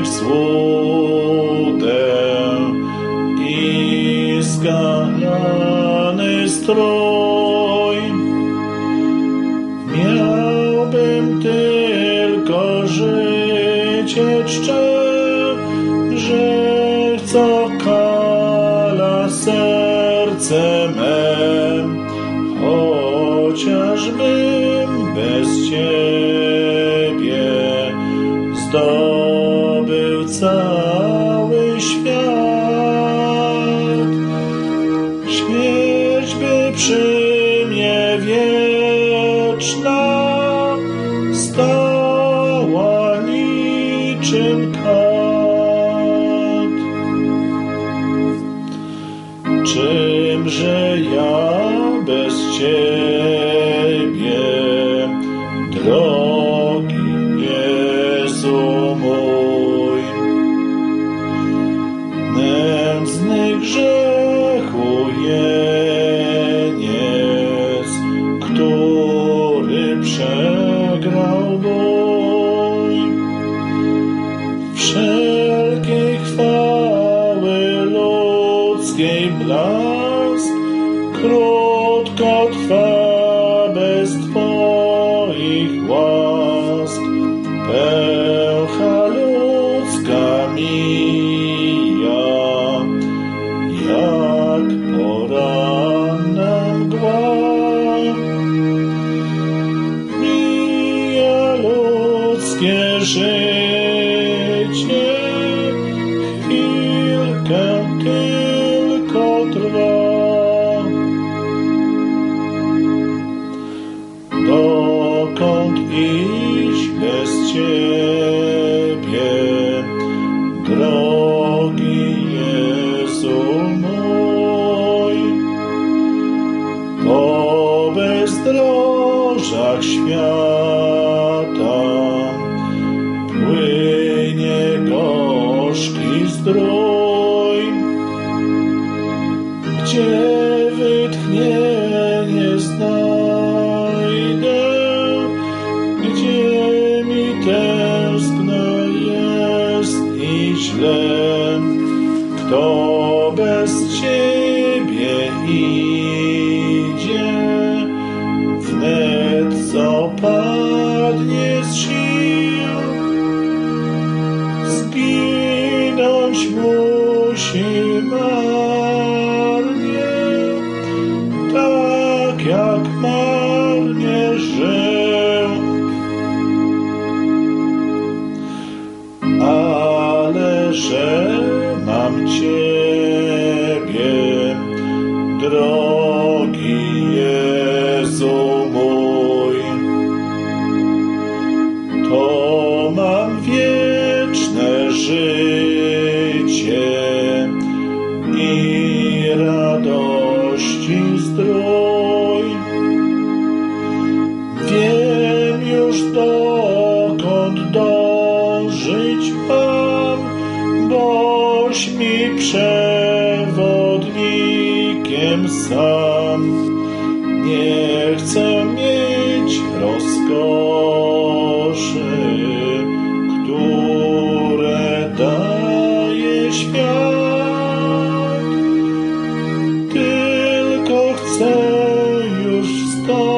złudę i zganiany strój. Miałbym tylko życie czcze, że co kala serce me, chociażbym bez Ciebie zdobył cały świat. Śmierć by przy mnie wieczna stała niczym kat. Czymże ja bez Ciebie, drogi Jezu mój? Nędzny grzechu jeniec, który przegrał bój. Wszelkiej chwały ludzkiej blask krótko trwa bez Twoich łask. Pełcha ludzka mija, jak poranna mgła. Mija ludzkie życie, chwilkę tylko trwa. Dokąd iść bez Ciebie, drogi Jezu mój? Po bezdrożach świata płynie gorzki zdrój, gdzie wytchnienie znajdę, gdzie mi tęskno jest i źle. Kto bez Ciebie idzie, wnet zapadnie z sił. Zginąć musi marnie, tak jak marnie żył. Ale że mam Ciebie, drogi Jezu mój, to mam wieczne życie i radości zdrój. Wiem już dokąd dążyć mam, boś mi przewodnikiem sam. Nie chcę mieć rozkoszy, które daje świat, tylko chcę już wstąpić